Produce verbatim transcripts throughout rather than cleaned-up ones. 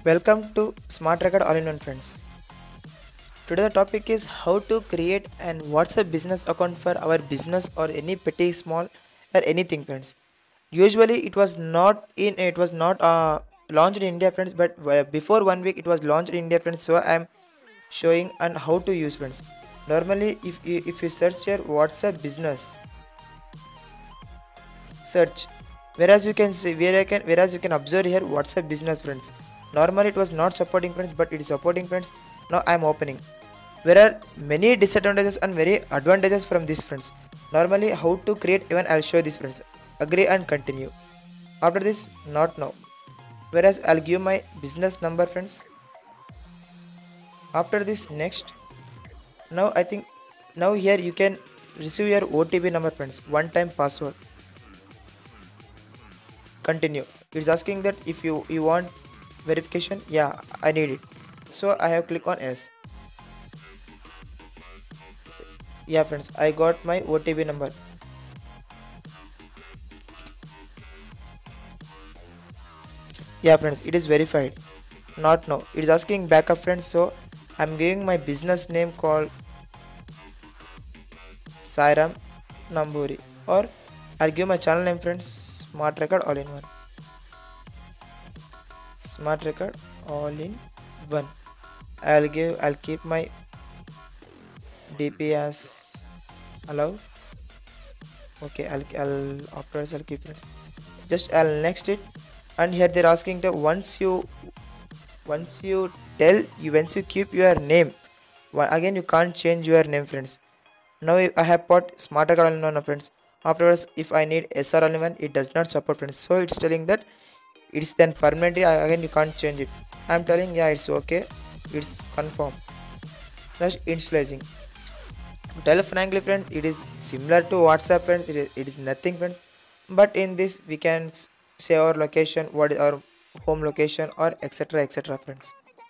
Welcome to Smart Record All-in-One, friends. Today the topic is how to create an WhatsApp business account for our business or any petty, small, or anything, friends. Usually it was not in it was not uh, launched in India, friends, but uh, before one week it was launched in India, friends. So I am showing and how to use, friends. Normally, if you, if you search your WhatsApp business, search, whereas you can see where I can whereas you can observe here WhatsApp business, friends. Normally it was not supporting, friends, but it is supporting, friends. Now I am opening. There are many disadvantages and very advantages from this, friends. Normally how to create, even I'll show this, friends. Agree and continue. After this, not now. Whereas I'll give my business number, friends. After this, next. Now I think now here you can receive your O T P number, friends. One time password. Continue. It's asking that if you you want verification. Yeah, I need it. So I have click on yes. Yeah, friends, I got my O T P number. Yeah, friends, it is verified. Not now. It is asking backup, friends. So I'm giving my business name called Sairam Namburi, or I'll give my channel name, friends. Smart Record All in One. Smart Record All in One. I'll give. I'll keep my D P as allow. Okay, I'll. I'll afterwards I'll keep it. Just I'll next it, and here they're asking that once you, once you tell you once you keep your name, again you can't change your name, friends. Now I have put Smart Record All in One, friends. Afterwards, if I need S R All in One, it does not support, friends. So it's telling that it's then permanently. Again you can't change it. I'm telling yeah it's okay. It's confirm. Just initializing. Tell frankly, friends, it is similar to WhatsApp, friends. It is, it is nothing, friends, but in this we can say our location, what is our home location, or etc etc, friends.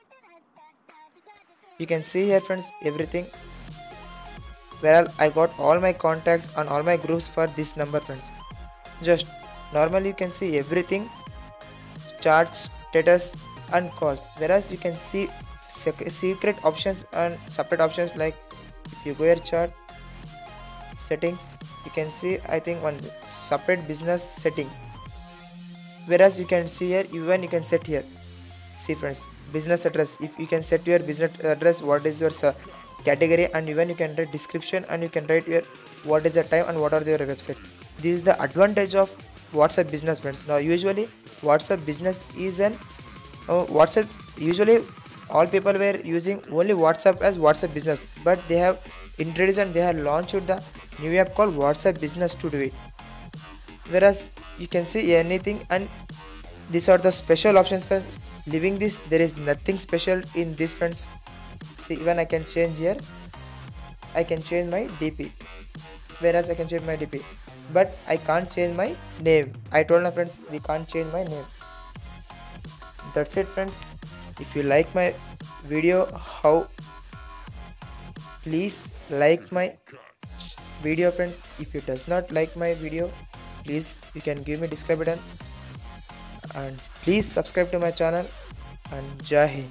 You can see here, friends, everything where I got all my contacts and all my groups for this number, friends. Just normally you can see everything, charts, status and calls, whereas you can see secret options and separate options. Like if you go here chart settings, you can see I think one separate business setting, whereas you can see here even you can set here, see, friends, business address. If you can set your business address, what is your category, and even you can write description, and you can write your what is the time and what are your websites. This is the advantage of WhatsApp business, friends. Now usually WhatsApp business is an uh, WhatsApp usually all people were using only WhatsApp as WhatsApp business, but they have introduced and they have launched the new app called WhatsApp business to do it. Whereas you can see anything, and these are the special options, friends. Leaving this, there is nothing special in this, friends. See, even I can change here, I can change my D P, whereas I can change my D P, but I can't change my name. I told my friends we can't change my name. That's it, friends. If you like my video, how please like my video, friends. If you does not like my video, please you can give me subscribe button, and please subscribe to my channel, and Jai Hind.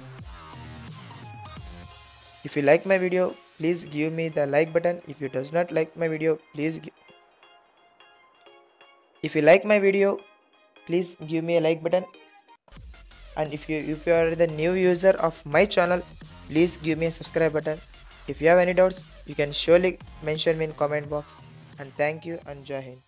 If you like my video, please give me the like button. If you does not like my video, please give if you like my video, please give me a like button. And if you if you are the new user of my channel, please give me a subscribe button. If you have any doubts, you can surely mention me in comment box. And thank you, and Jai Hind.